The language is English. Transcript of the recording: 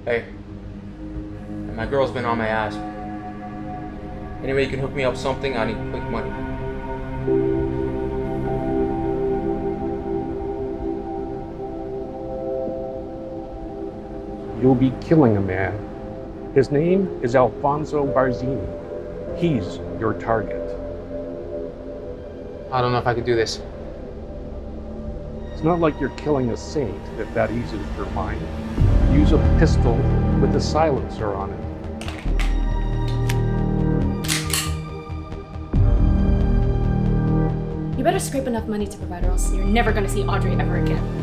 Hey, my girl's been on my ass. Anyway, you can hook me up something, I need quick money. You'll be killing a man. His name is Alfonso Barzini. He's your target. I don't know if I can do this. It's not like you're killing a saint, if that eases your mind. Use a pistol with a silencer on it. You better scrape enough money to provide, or else you're never gonna see Audrey ever again.